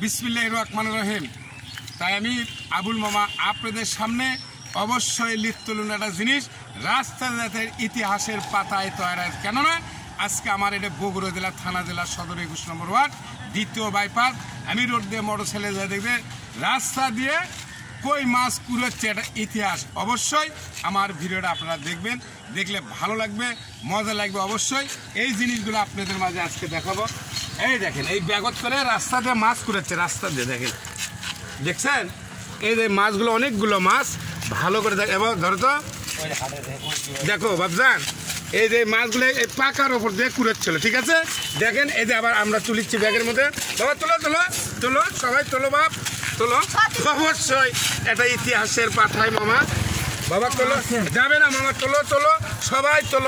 বিসমিল্লাহির রহমানির রহিম। তাই আমি আবুল মামা আপনাদের সামনে অবশ্যই লিখ তুলুন একটা জিনিস, রাস্তাঘাটের ইতিহাসের পাতায় তৈরি। কেননা আজকে আমার এটা বগুড়া জেলা থানা জেলা সদর 21 নম্বর ওয়ার্ড, দ্বিতীয় বাইপাস। আমি রোড দিয়ে মোটর ছেলে যা দেখবে রাস্তা দিয়ে কই মাছ কুড়োচ্ছে, এটা ইতিহাস। অবশ্যই আমার ভিডিওটা আপনারা দেখবেন, দেখলে ভালো লাগবে, মজা লাগবে। অবশ্যই এই জিনিসগুলো আপনাদের মাঝে আজকে দেখাবো। এই দেখেন, এই ব্যাগত করে রাস্তা দিয়ে মাছ কুড়াচ্ছে, রাস্তা দিয়ে দেখেন, দেখছেন এই যে মাছগুলো, অনেকগুলো মাছ ভালো করে দেখ। এবং ধরো তো দেখো বাবজান, এই যে মাছগুলো এই পাকার ওপর দিয়ে কুড়াচ্ছিল, ঠিক আছে? দেখেন এই যে আবার আমরা তুলিচ্ছি ব্যাগের মধ্যে। বাবা তোলো তোলো তোলো, সবাই তোলো বাপ তোলো। অবশ্যই এটা ইতিহাসের পাঠায় মামা। বাবা তোলো, যাবে না মামা, তোলো তোলো সবাই তোলো।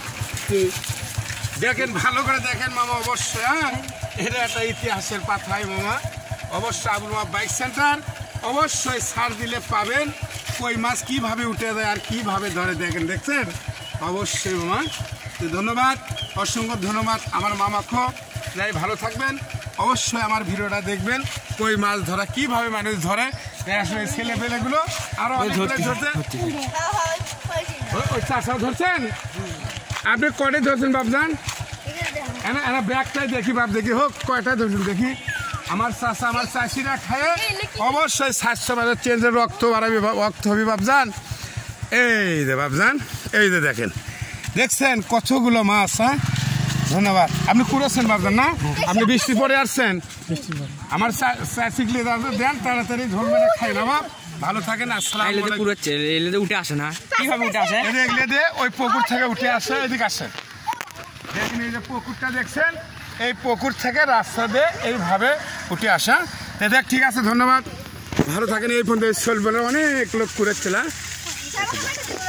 দেখেন ভালো করে দেখেন মামা, অবশ্যই হ্যাঁ এটা একটা ইতিহাসের পাঠায় মামা। অবশ্যই আবুল মামা বাইক সেন্টার, অবশ্যই ছাড় দিলে পাবেন কই মাছ কীভাবে উঠে যায় আর কীভাবে ধরে। দেখেন, দেখছেন? অবশ্যই মামা, ধন্যবাদ, অসংখ্য ধন্যবাদ আমার মামা। যাই ভালো থাকবেন, অবশ্যই আমার ভিডিওটা দেখবেন। কই মাছ ধরা কীভাবে মানুষ ধরে, আসলে ছেলে পেলেগুলো আরও ধরছে। ওই চাষাও ধরছেন, আপনি কয়টা ধরছেন বাবজান? এনা ব্যাগটাই দেখি বাপ, দেখি হোক কয়টা ধরছেন দেখি। আমার চাষা আমার চাষিরা খায়, অবশ্যই 700 বাজার চেঞ্জের রক্ত বাড়াবি, রক্ত হবি বাবজান। এই যে বাবজান, এই যে দেখেন, দেখছেন কতগুলো মাছ। হ্যাঁ ধন্যবাদ। আপনি কুড়েছেন বাবজান না? আপনি বৃষ্টি পরে আসছেন? আমার চাষিগুলি দেন, তাড়াতাড়ি ধরবেন, খাই না বাপ। ভালো থাকেন। উঠে আসে না, কিভাবে উঠে আসে? এগুলো দিয়ে ওই পুকুর থেকে উঠে আসে, এদিকে আসেন। দেখেন এই যে পুকুরটা দেখছেন, এই পুকুর থেকে রাস্তা দিয়ে এইভাবে উঠে আসা। দেখ ঠিক আছে, ধন্যবাদ, ভালো থাকেন। এই পর্যন্ত চলবে, অনেক লোক কুড়েছিল।